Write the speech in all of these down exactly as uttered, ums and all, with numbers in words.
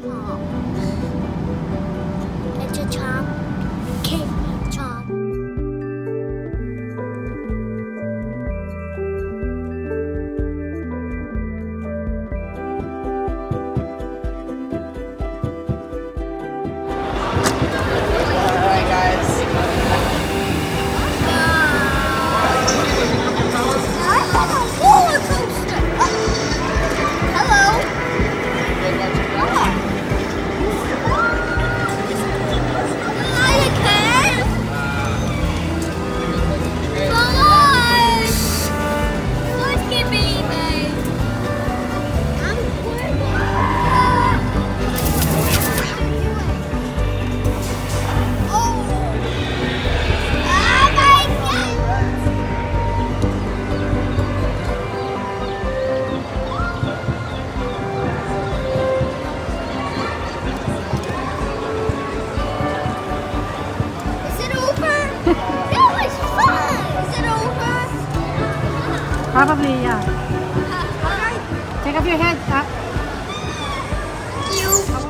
chop. It's a chop. Cake chop. Alright guys. Probably, yeah. Take off your head up. You.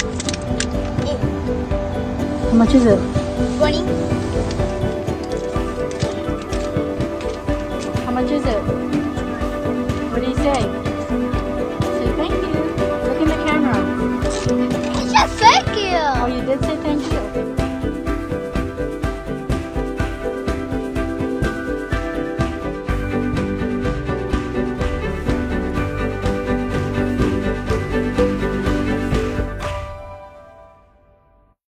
How much is it? twenty. How much is it?